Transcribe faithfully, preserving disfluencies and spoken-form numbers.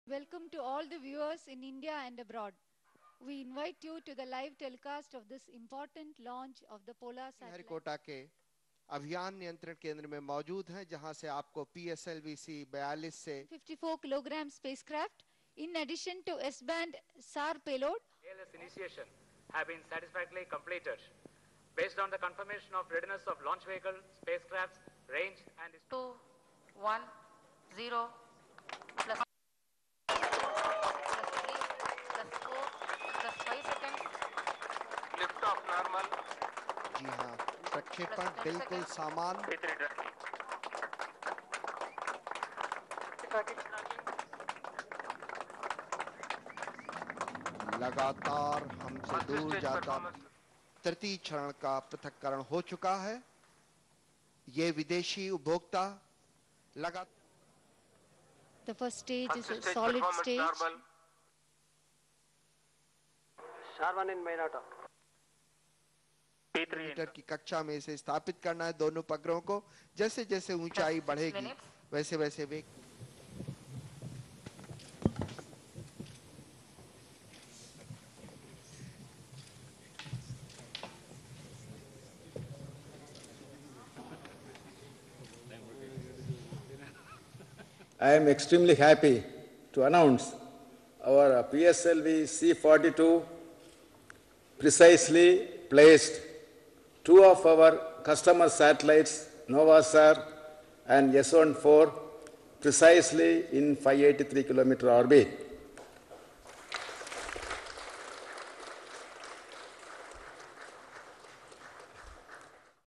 Welcome to all the viewers in India and abroad. We invite you to the live telecast of this important launch of the Polar satellite. Harikota के अभियान नियंत्रण केंद्र में मौजूद हैं, जहां से आपको P S L V C बयालीस से fifty-four kilogram spacecraft, in addition to S-band S A R payload. A L S initiation have been satisfactorily completed. Based on the confirmation of readiness of launch vehicle, spacecrafts, range and two, one, zero, plus lift off normal. जी हाँ, प्रक्षेपण बिल्कुल सामान। लगातार हमसे दूर जाता तृतीय क्षण का पृथक्करण हो चुका है। ये विदेशी उपभोक्ता लगातार The first stage is a solid stage. Sharman in main auto. Metre की कक्षा में इसे स्थापित करना है दोनों उपग्रहों को। जैसे जैसे ऊंचाई बढ़ेगी वैसे वैसे वेग I am extremely happy to announce our P S L V C forty-two precisely placed two of our customer satellites, Novasar and S one four, precisely in five hundred eighty-three kilometer orbit.